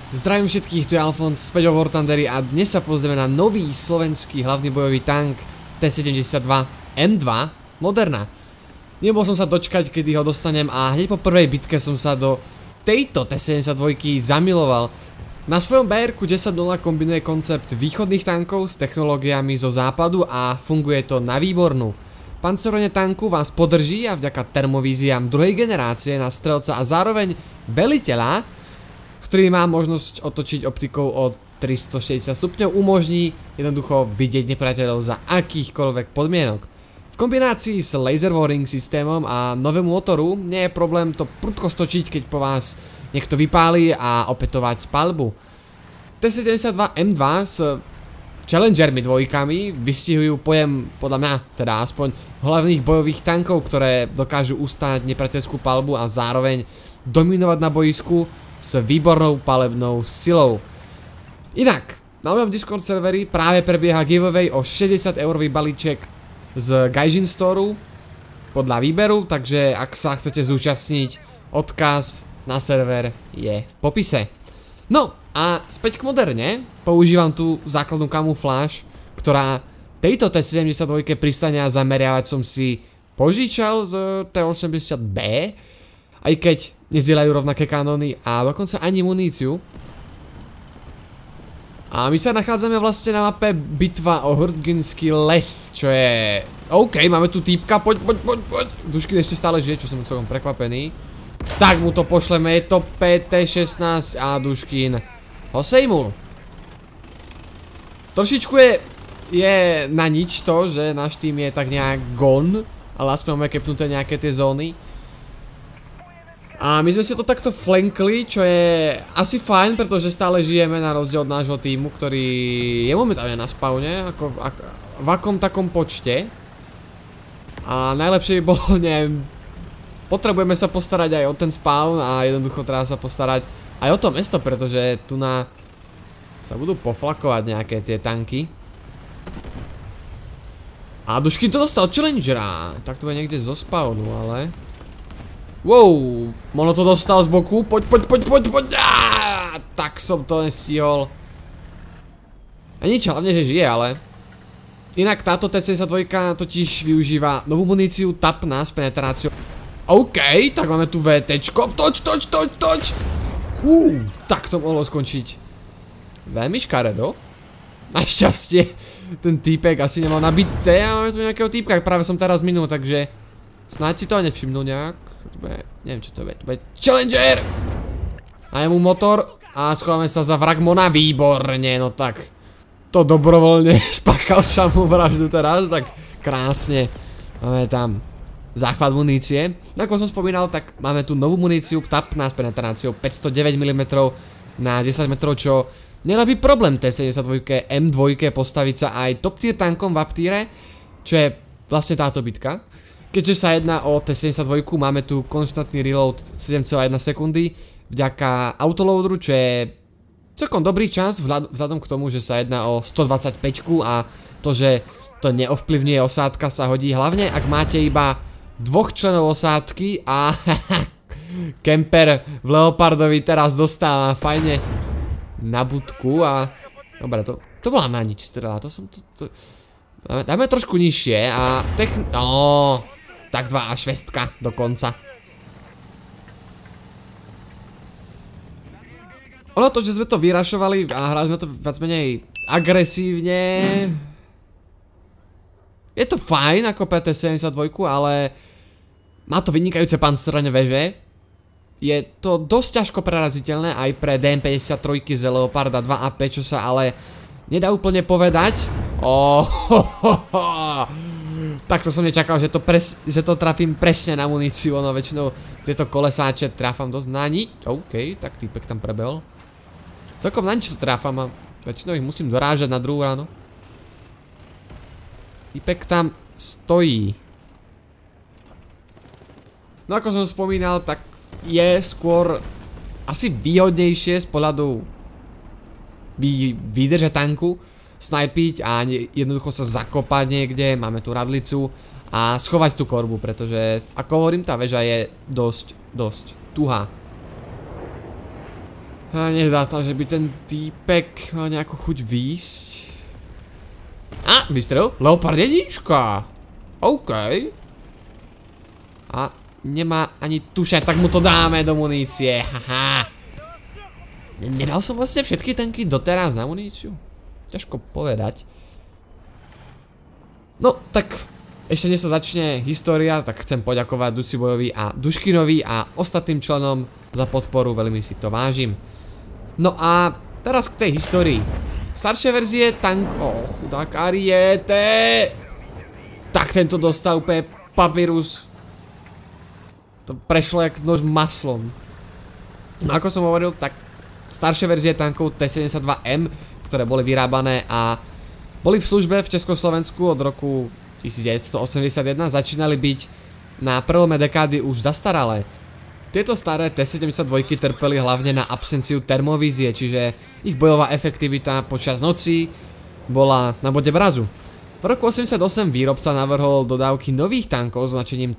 Zdravím všetkých, tu je Alfons z Peťo War Thundery a dnes sa pozrieme na nový slovenský hlavný bojový tank T-72 M2 Moderna. Nebol som sa dočkať, kedy ho dostanem a hneď po prvej bitke som sa do tejto T-72 zamiloval. Na svojom BR-ku 10.0 kombinuje koncept východných tankov s technológiami zo západu a funguje to na výbornú. Pancerovanie tanku vás podrží a vďaka termovíziám druhej generácie na strelca a zároveň veliteľa, ktorý má možnosť otočiť optikou o 360 stupňov, umožní jednoducho vidieť nepriateľov za akýchkoľvek podmienok. V kombinácii s laser warring systémom a novému motoru nie je problém to prudko stočiť, keď po vás niekto vypáli a opätovať paľbu. T-72 M2 s Challengermi dvojkami vystihujú pojem, podľa mňa, teda aspoň hlavných bojových tankov, ktoré dokážu ustáť nepriateľskú paľbu a zároveň dominovať na boisku s výbornou palebnou silou. Inak, na mojom Discord serveri práve prebieha giveaway o 60 eurový balíček z Gaijin Storeu podľa výberu, takže ak sa chcete zúčastniť, odkaz na server je v popise. No a späť k moderne, používam tú základnú kamufláž, ktorá tejto T-72 pristane a zameriavať som si požičal z T-80B, aj keď nezdielajú rovnaké kanóny a dokonca ani muníciu. A my sa nachádzame vlastne na mape Bitva o Hrdginský les, čo je... OK, máme tu týpka, poď. Duškin ešte stále žije, čo som celkom prekvapený. Tak mu to pošleme, je to PT-16 a Duškin ho sejmul. Trošičku je na nič to, že náš tým je tak nejak gone, ale aspoň máme kepnuté nejaké tie zóny. A my sme si to takto flankli, čo je asi fajn, pretože stále žijeme na rozdiel od nášho týmu, ktorý je momentálne na spawne, ako v akom takom počte. A najlepšie by bolo, neviem, potrebujeme sa postarať aj o ten spawn a jednoducho treba sa postarať aj o to mesto, pretože tu sa budú poflakovať nejaké tie tanky. A Duškin to dostal Challengera, tak to je niekde zo spawnu, ale... Wow, Mono to dostal z boku, poď. Tak som to nestihol. A nič, hlavne, že žije, ale. Inak táto T-72 totiž využíva novú muníciu Tapna s penetráciou. OK, tak máme tu VTčko, toč. Tak to mohlo skončiť veľmi škaredo. Našťastie, ten týpek asi nemal nabité a máme tu nejakého týpka, práve som teraz minul, takže snáď si to nevšimnul nejak. Neviem čo to bude Challenger! A je mu motor a schováme sa za Vragmona, výborne, no tak to dobrovoľne spáchal samovraždu teraz, tak krásne. Máme tam záchvat munície. Ako som spomínal, tak máme tu novú muníciu Tapna s penetráciou 509 mm na 10 metrov, čo nerobí problém T-72 M2 postaviť sa aj top tier tankom v uptiere, čo je vlastne táto bitka. Keďže sa jedná o T-72, máme tu konštantný reload 7,1 sekundy vďaka autoloaderu, čo je celkom dobrý čas vzhľadom k tomu, že sa jedná o 125 a to, že to neovplyvňuje osádka, sa hodí hlavne, ak máte iba dvoch členov osádky a kemper v Leopardovi teraz dostáva fajne na budku a... Dobre, to bola na nič strela, to som... Dáme trošku nižšie a... Tak 2,6 dokonca. Ono to, že sme to vyrašovali a hrali sme to viac menej agresívne. Je to fajn ako PT-72, ale má to vynikajúce pancerné veže. Je to dosť ťažko preraziteľné aj pre DM53 z Leoparda 2AP, čo sa ale nedá úplne povedať. Takto som nečakal, že to trafím presne na muníciu, ono väčšinou tieto kolesáče trafám dosť na nič. OK, tak týpek tam prebehol. Celkom na nič to trafám a väčšinou ich musím dorážať na druhú ráno. Týpek tam stojí. No ako som spomínal, tak je skôr asi výhodnejšie z pohľadu výdrže tanku snajpiť a jednoducho sa zakopať niekde, máme tu radlicu a schovať tú korbu, pretože ako hovorím, tá väža je dosť tuhá. A nezdá sa, že by ten týpek mal nejakú chuť výjsť. A, vystrel, Leopard 1. OK. A nemá ani tušať, tak mu to dáme do munície. Haha. Nedal som vlastne všetky tanky doteraz na muníciu? Ťažko povedať. No, tak ešte než sa začne história, tak chcem poďakovať Ducibojovi a Duškinovi a ostatným členom za podporu, veľmi si to vážim. No a teraz k tej histórii. Staršie verzie tank... chudák Ariete! Tak tento dostal úplne papírus. To prešlo jak nož maslom. No ako som hovoril, tak staršie verzie tankov T-72M, ktoré boli vyrábané a boli v službe v Československu od roku 1981, začínali byť na prelome dekády už zastaralé. Tieto staré T-72 trpeli hlavne na absenciu termovízie, čiže ich bojová efektivita počas noci bola na bode mrazu. V roku 1988 výrobca navrhol dodávky nových tankov s značením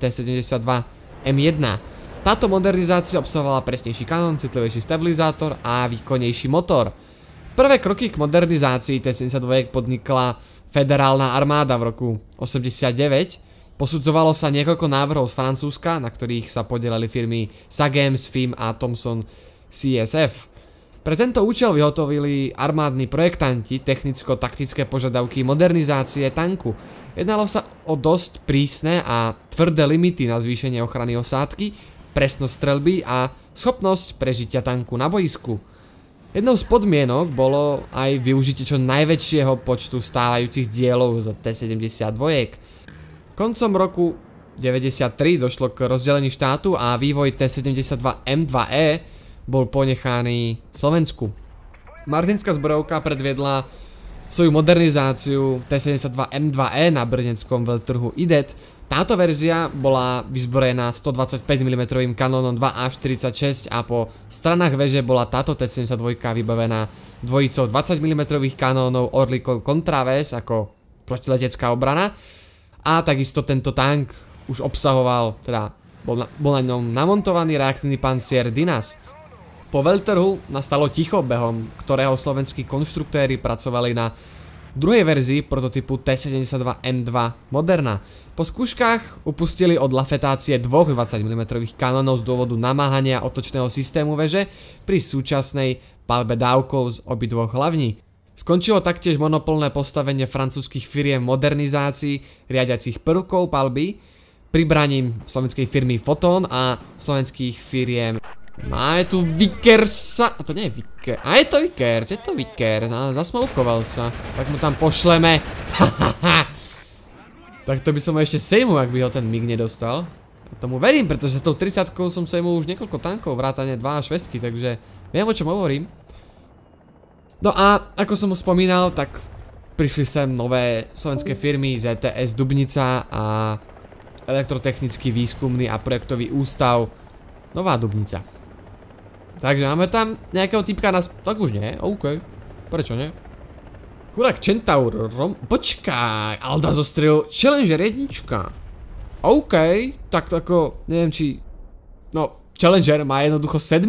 T-72M1. Táto modernizácia obsahovala presnejší kanón, citlivejší stabilizátor a výkonnejší motor. Prvé kroky k modernizácii T-72 podnikla federálna armáda v roku 1989. Posudzovalo sa niekoľko návrhov z Francúzska, na ktorých sa podielali firmy Sagems, FIM a Thomson CSF. Pre tento účel vyhotovili armádni projektanti technicko-taktické požiadavky modernizácie tanku. Jednalo sa o dosť prísne a tvrdé limity na zvýšenie ochrany osádky, presnosť streľby a schopnosť prežitia tanku na boisku. Jednou z podmienok bolo aj využitie čo najväčšieho počtu stávajúcich dielov z T-72. Koncom roku 1993 došlo k rozdeleniu štátu a vývoj T-72M2E bol ponechaný Slovensku. Martinská zbrojovka predviedla svoju modernizáciu T-72M2E na brnenskom veľtrhu IDET. Táto verzia bola vyzbrojená 125 mm kanónom 2A46 a po stranách veže bola táto T-72 vybavená dvojicou 20 mm kanónov Oerlikon Contraves ako protiletecká obrana. A takisto tento tank už obsahoval, teda bol na ňom namontovaný reaktívny pancier Dinas. Po veľtrhu nastalo ticho, behom ktorého slovenskí konštruktéri pracovali na druhej verzii prototypu T-72M2 Moderna. Po skúškach upustili od lafetácie dvoch 20 mm kanónov z dôvodu namáhania otočného systému veže pri súčasnej palbe dávkou z obidvoch hlavní. Skončilo taktiež monopolné postavenie francúzskych firiem modernizácií riadiacich prvkov palby, pribraním slovenskej firmy Foton a slovenských firiem. Máme tu Vickersa, a to nie je Vickers, a je to Vickers, zasmoukoval sa, tak mu tam pošleme, Tak to by som ešte sejmu, ak by ho ten MiG nedostal. A tomu verím, pretože s tou 30-kou som sejmul už niekoľko tankov, vrátane 2 a 6, takže viem, o čom hovorím. No a ako som spomínal, tak prišli sem nové slovenské firmy ZTS Dubnica a Elektrotechnický výskumný a projektový ústav Nová Dubnica. Takže máme tam nejakého typka na... Tak už nie, OK. Prečo nie? Chudák Centaur, počkaj, Alda zostrelil Challenger 1. OK, tak ako, neviem či... No, Challenger má jednoducho 7.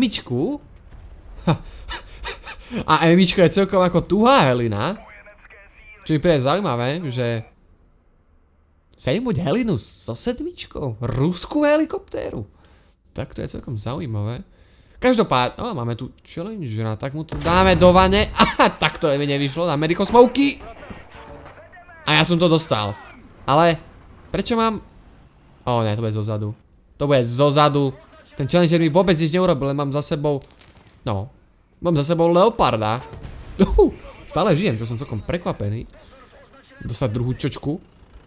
A M-čko je celkom ako tuhá helina. Čo mi príde zaujímavé, že... Sejmuť helinu so 7. Ruskú helikoptéru. Tak to je celkom zaujímavé. Každopádne, máme tu Challengera, tak mu to dáme do vane. Aha, tak to mi nevyšlo, dáme rýchlo smoky. A ja som to dostal. Ale, prečo mám... Ne, to bude zozadu. To bude zozadu. Ten Challenger mi vôbec nič neurobil, len mám za sebou... No, mám za sebou Leoparda. Stále žijem, čo som celkom prekvapený. Dostať druhú čočku.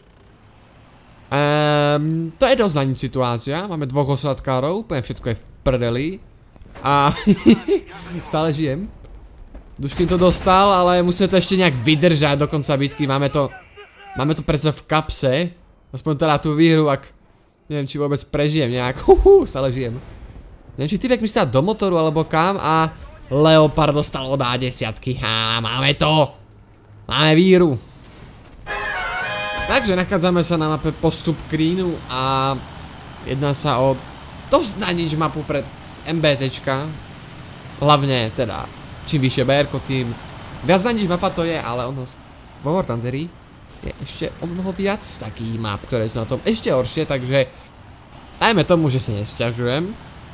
To je dosť na nič situácia. Máme dvoch osádkárov, úplne všetko je v prdeli. A stále žijem. Duškin to dostal, ale musíme to ešte nejak vydržať do konca bitky. Máme to predsa v kapse. Aspoň teda tú výhru, ak neviem, či vôbec prežijem nejak. Stále žijem. Neviem, či typek mi stá do motoru alebo kam a Leopard dostal od A10. Máme to. Máme výhru. Takže nachádzame sa na mape Postup Krínu a jedná sa o dosť na nič mapu pre MBTčka. Hlavne teda, čím vyššie BR-ko, tým viac na nič mapa to je, ale ono vo War Thunderi je ešte o mnoho viac takých map, ktoré sú na tom ešte horšie, takže dajme tomu, že sa nesťažujem.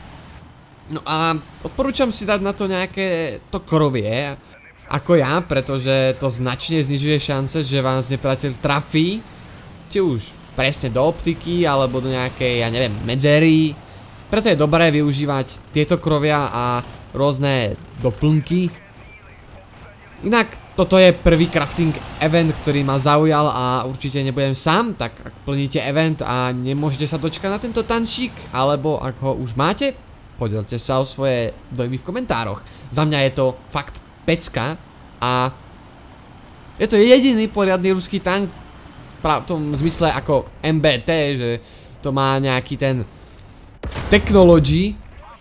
No a odporúčam si dať na to nejaké to krovie, ako ja, pretože to značne znižuje šance, že vás nepriateľ trafí, či už presne do optiky, alebo do nejakej, ja neviem, medzery. Preto je dobré využívať tieto krovia a rôzne doplnky. Inak toto je prvý crafting event, ktorý ma zaujal a určite nebudem sám, tak ak plníte event a nemôžete sa dočkať na tento tančík, alebo ak ho už máte, podielte sa o svoje dojmy v komentároch. Za mňa je to fakt pecka a je to jediný poriadny ruský tank v tom zmysle ako MBT, že to má nejaký ten technology.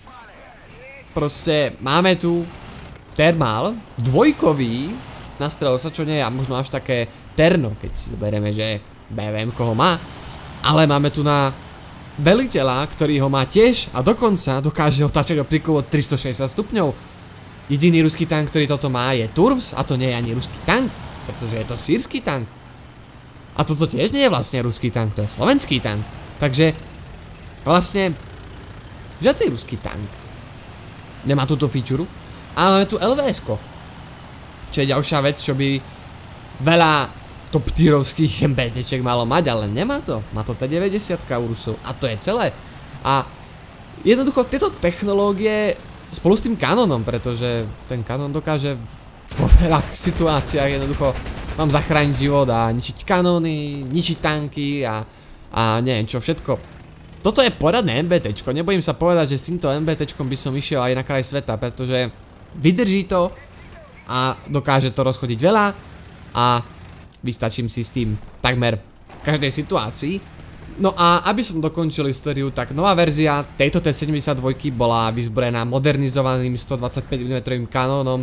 Proste máme tu Thermal, dvojkový, nastrelil sa, čo nie je možno až také terno, keď si zoberieme, že BVM koho má. Ale máme tu na veliteľa, ktorý ho má tiež a dokonca dokáže otáčať optiku od 360 stupňov. Jediný ruský tank, ktorý toto má, je Turms a to nie je ani ruský tank, pretože je to sírsky tank. A toto tiež nie je vlastne ruský tank, to je slovenský tank. Takže vlastne žiadny ruský tank nemá túto feature. Ale máme tu LVS-ko, čo je ďalšia vec, čo by veľa top tierovských MBTček malo mať, ale nemá to. Má to T90 u Rusov a to je celé. A jednoducho tieto technológie spolu s tým kanonom, pretože ten kanon dokáže vo veľa situáciách jednoducho vám zachrániť život a ničiť kanóny, ničiť tanky a neviem čo všetko. Toto je poradné MBTčko, nebojím sa povedať, že s týmto MBTčkom by som išiel aj na kraj sveta, pretože vydrží to a dokáže to rozchodiť veľa a vystačím si s tým takmer v každej situácii. No a aby som dokončil históriu, tak nová verzia tejto T-72 bola vyzbrojená modernizovaným 125 mm kanónom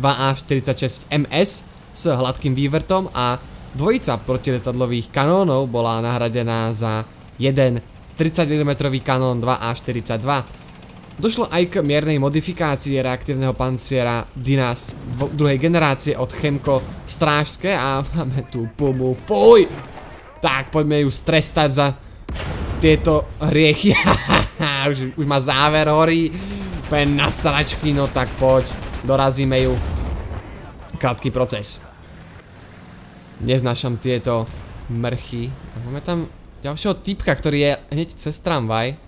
2A46MS s hladkým vývrtom a dvojica protiletadlových kanónov bola nahradená za jeden 30 mm kanón 2A42. Došlo aj k miernej modifikácii reaktívneho panciera Dinas druhej generácie od Chemko Strážske a máme tu Pumu. Fuj! Tak poďme ju strestať za tieto hriechy. už má záver horí. Pen na sračky, no tak poď. Dorazíme ju. Krátky proces. Neznášam tieto mrchy. Máme tam ďalšieho typka, ktorý je hneď cez tramvaj.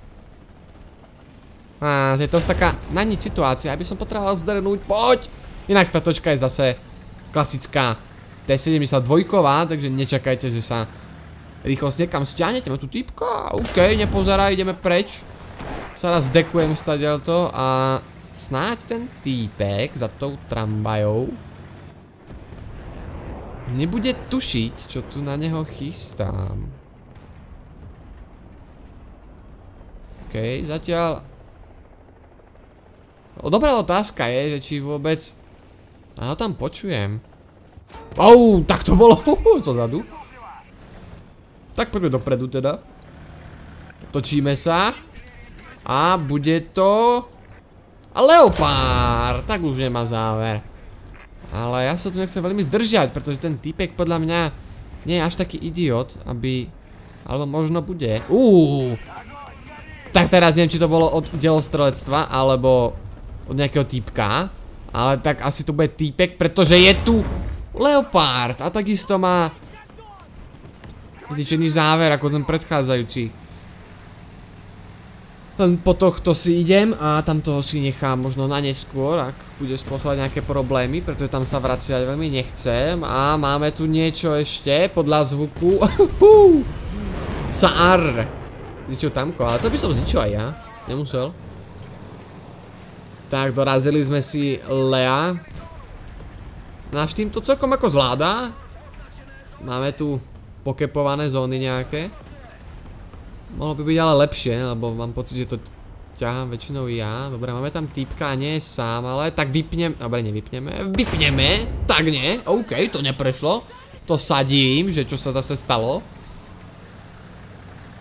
Je to taká na nič situácia, aby som potreboval zdrnúť, poď! Inak spätočka je zase klasická T-72, takže nečakajte, že sa rýchlosť niekam stiahnete. Máme tu typka, OK, nepozeraj, ideme preč. Sa raz dekujem stadiaľto a snáď ten týpek za tou tramvajou nebude tušiť, čo tu na neho chystám. OK, zatiaľ dobrá otázka je, že či vôbec ja ho tam počujem. Tak to bolo zozadu. Tak poďme dopredu teda. Točíme sa. A bude to Leopard. Tak už nemá záver. Ale ja sa tu nechcem veľmi zdržiať, pretože ten týpek podľa mňa nie je až taký idiot, aby alebo možno bude. Tak teraz neviem, či to bolo od delostrelectva alebo od nejakého týpka, ale tak asi to bude týpek, pretože je tu Leopard a takisto má zničený záver ako ten predchádzajúci. Len po tohto si idem a tamtoho si nechám možno na neskôr, ak bude spôsobovať nejaké problémy, pretože tam sa vraciať veľmi nechcem. A máme tu niečo ešte podľa zvuku. Saar. Zničil tamko, ale to by som zničil aj ja, nemusel. Tak, dorazili sme si Lea. Náš tým to celkom ako zvláda. Máme tu pokepované zóny nejaké. Mohlo by byť ale lepšie, lebo mám pocit, že to ťahám väčšinou ja. Dobre, máme tam týpka a nie je sám, ale tak vypnem. Dobre, nevypneme. Vypneme? Tak nie. OK, to neprešlo. To sadím, že čo sa zase stalo.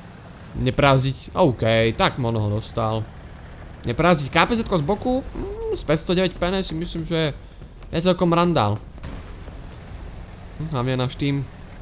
Nepráziť. OK, tak Mono ho dostal. Nepráziť KPZ z boku? Z 509 PN si myslím, že je celkom randál. Hlavne náš tým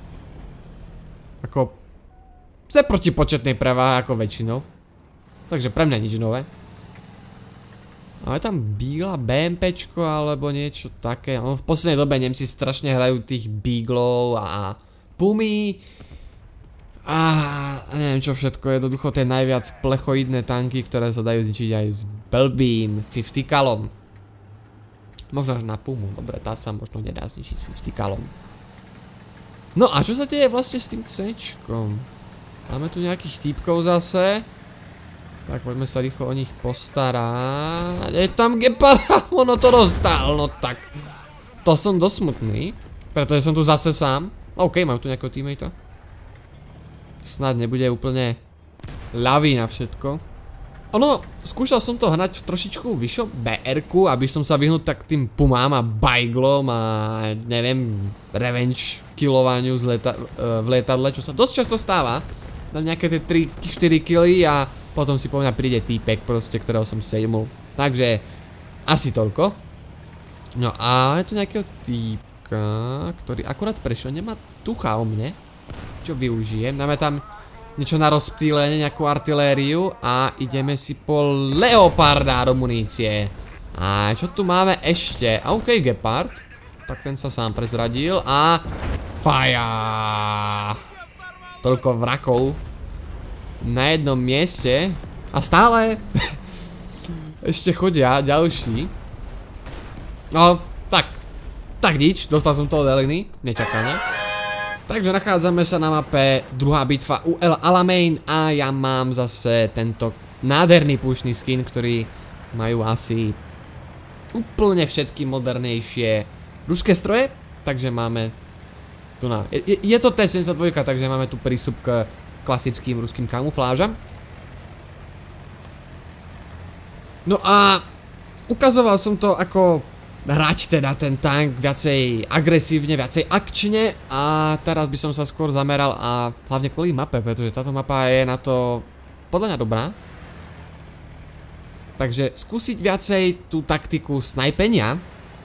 ako je protipočetnej preváhe ako väčšinou. Takže pre mňa nič nové. Ale tam Beagle, BMPčko alebo niečo také. No, v poslednej dobe Nemci strašne hrajú tých Beaglov a Pumy. A neviem čo všetko, jednoducho tie najviac plechoidné tanky, ktoré sa dajú zničiť aj s blbým 50 kalom. Možno až na Pumu, dobre, tá sa možno nedá zničiť s 50 kalom. No a čo sa deje vlastne s tým Xčkom? Máme tu nejakých týpkov zase. Tak poďme sa rýchlo o nich postarať. Je tam Gepard, ono to rozdál, no tak. To som dosmutný, pretože som tu zase sám. OK, mám tu nejakého teammatea. Snad nebude úplne ľavý na všetko. Ono, skúšal som to hrať v trošičku vyššom BR-ku, aby som sa vyhnul tak tým Pumám a Bajglom a neviem, revenge killovaniu v lietadle, čo sa dosť často stáva. Dám nejaké tie 3-4 killy a potom si po mňa príde týpek proste, ktorého som sejmul. Takže, asi toľko. No a je tu nejakého týpka, ktorý akurát prešiel, nemá tucha o mne. Čo využijem, dáme tam niečo na rozptýlenie, nejakú artilériu a ideme si po Leoparda do munície. A čo tu máme ešte? OK, Gepard. Tak ten sa sám prezradil a faja. Toľko vrakov na jednom mieste a stále ešte chodia ďalší. No, tak nič, dostal som to od Eliny, nečakane. Takže nachádzame sa na mape, druhá bitva u El Alamein a ja mám zase tento nádherný púšny skin, ktorý majú asi úplne všetky modernejšie ruské stroje, takže máme tu na... Je to T-72, takže máme tu prístup k klasickým ruským kamuflážam. No a ukazoval som to ako hrať teda ten tank viacej agresívne, viacej akčne a teraz by som sa skôr zameral a hlavne kvôli mape, pretože táto mapa je na to podľa mňa dobrá. Takže skúsiť viacej tú taktiku snajpenia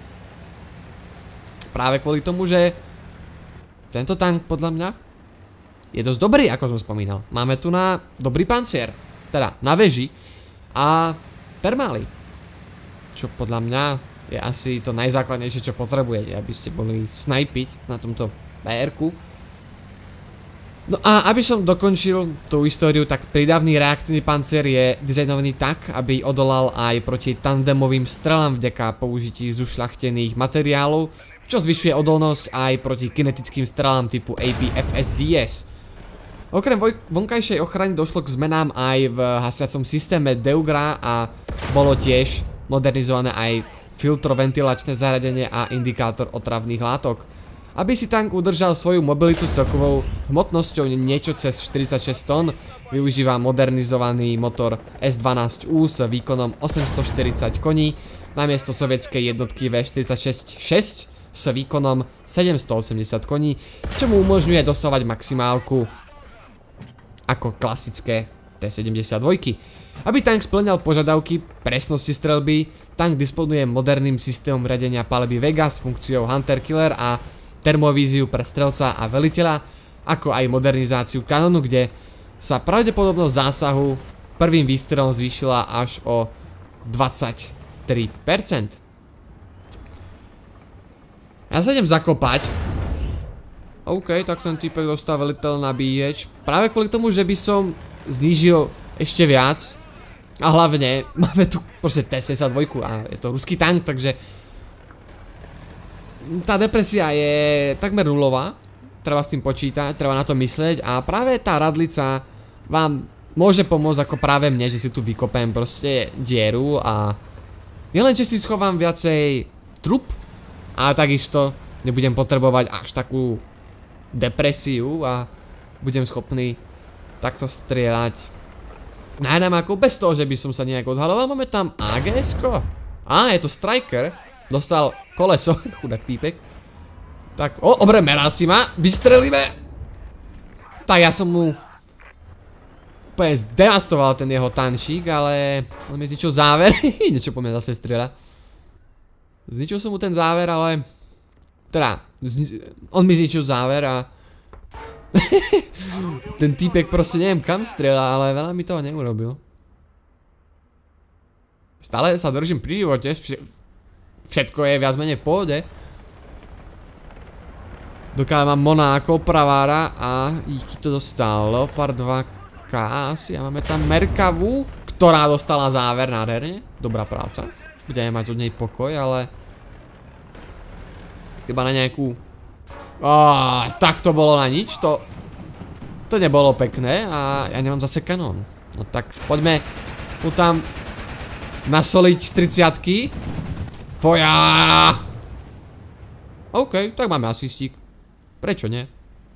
práve kvôli tomu, že tento tank podľa mňa je dosť dobrý, ako som spomínal. Máme tu na dobrý pancier, teda na veži a termály, čo podľa mňa je asi to najzákladnejšie, čo potrebujete, aby ste boli snajpiť na tomto BR-ku. No a aby som dokončil tú históriu, tak prídavný reaktívny pancier je dizajnovaný tak, aby odolal aj proti tandemovým strelám vďaka použití zušľachtených materiálov, čo zvyšuje odolnosť aj proti kinetickým strelám typu APFSDS. Okrem vonkajšej ochrany došlo k zmenám aj v hasiacom systéme Deugra a bolo tiež modernizované aj filtroventilačné zariadenie a indikátor otravných látok. Aby si tank udržal svoju mobilitu celkovou hmotnosťou niečo cez 46 tón, využíva modernizovaný motor S12U s výkonom 840 koní namiesto sovietskej jednotky V46-6 s výkonom 780 koní, čo mu umožňuje dosávať maximálku ako klasické T-72. Aby tank spĺňal požiadavky presnosti streľby, tank disponuje moderným systémom riadenia palby Vega s funkciou Hunter Killer a termovíziu pre strelca a veliteľa, ako aj modernizáciu kanónu, kde sa pravdepodobnosť zásahu prvým výstrelom zvýšila až o 23%. Ja sa idem zakopať. OK, tak ten typek dostal veliteľ na BH. Práve kvôli tomu, že by som znížil ešte viac. A hlavne máme tu proste T-72 a je to ruský tank, takže tá depresia je takmer nulová. Treba s tým počítať, treba na to myslieť a práve tá radlica vám môže pomôcť ako práve mne, že si tu vykopem proste dieru a nielen, že si schovám viacej trup, ale takisto nebudem potrebovať až takú depresiu a budem schopný takto strieľať nájnamákov bez toho, že by som sa nejak odhaloval. Máme tam AGS-ko. Á, je to Striker. Dostal koleso, chudák týpek. Tak, dobre, merá si ma. Vystrelíme. Tak ja som mu úplne zdevastoval ten jeho tančík, ale on mi zničil záver. Niečo po mňa zase strieľa. Zničil som mu ten záver, ale... Teda, on mi zničil záver a... Ten týpek proste neviem kam strieľa, ale veľa mi toho neurobil. Stále sa držím pri živote, všetko je viac menej v pohode. Dokiaľ mám Mona ako opravára a díky to dostal Leopard 2K asi a máme tam Merkavu, ktorá dostala záver nádherne. Dobrá práca. Budeme mať od nej pokoj, ale... Iba na nejakú... Tak to bolo na nič, to nebolo pekné a ja nemám zase kanón. No tak poďme mu tam nasoliť z 30-ky. Foja! OK, tak máme asistík. Prečo nie?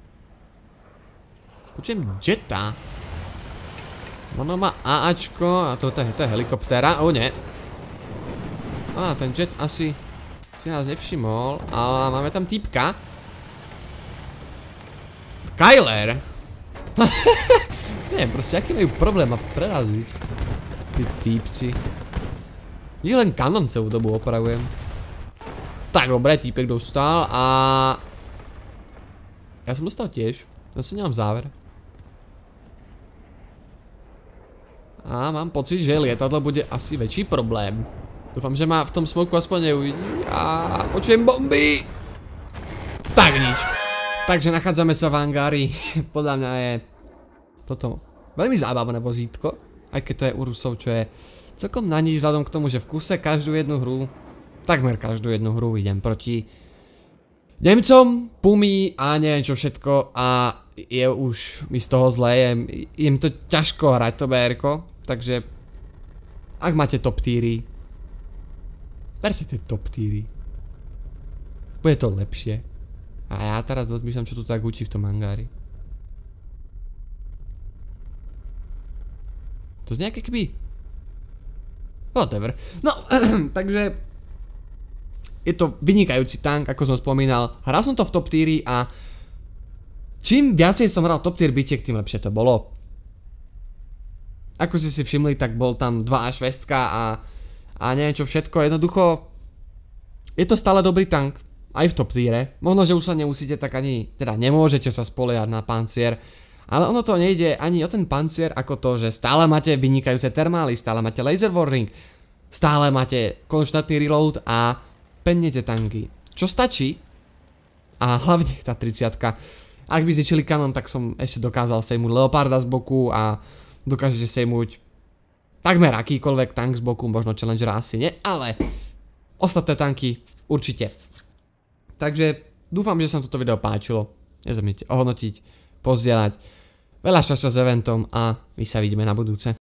Počujem Jetta. Ono má AAčko a to je helikoptéra. Nie. Ten Jet asi si nás nevšimol, ale máme tam týpka. Kyler. Neviem, proste aký majú problém ma preraziť. Tí týpci. Ich len kanon celú dobu opravujem. Tak, dobre, týpek dostal a... Ja som dostal tiež. Zase nemám záver. A mám pocit, že lietadlo bude asi väčší problém. Dúfam, že ma v tom smoku aspoň neuvidí. A počujem bomby! Tak nič. Takže nachádzame sa v hangári. Podľa mňa je toto veľmi zábavné vozítko. Aj keď to je u Rusov, čo je celkom na nič vzhľadom k tomu, že v kuse každú jednu hru, takmer každú jednu hru idem proti Nemcom, Pumi a neviem čo všetko a je už mi z toho zlé, je mi to ťažko hrať to BR-ko, takže ak máte top týry, berte tie top týry, bude to lepšie. A ja teraz rozmýšľam, čo tu tak učí v tom hangári. To znie nejaké keby. Whatever. No, takže je to vynikajúci tank, ako som spomínal. Hral som to v top tieri a čím viacej som hral top tier bitiek, tým lepšie to bolo. Ako ste si všimli, tak bol tam 2A6 a neviem čo všetko. Jednoducho je to stále dobrý tank. Aj v top tiere. Možno, že už sa nemusíte tak ani, teda nemôžete sa spoliehať na pancier. Ale ono to nejde ani o ten pancier ako to, že stále máte vynikajúce termály, stále máte laser warring, stále máte konštantný reload a pennete tanky. Čo stačí, a hlavne tá 30-ka, ak by zničili kanon, tak som ešte dokázal sejmuť Leoparda z boku a dokážete sejmuť takmer akýkoľvek tank z boku, možno Challengera asi nie, ale ostatné tanky určite. Takže dúfam, že sa toto video páčilo. Nezabudnite ohodnotiť, pozdieľať. Veľa šťastia s eventom a my sa vidíme na budúce.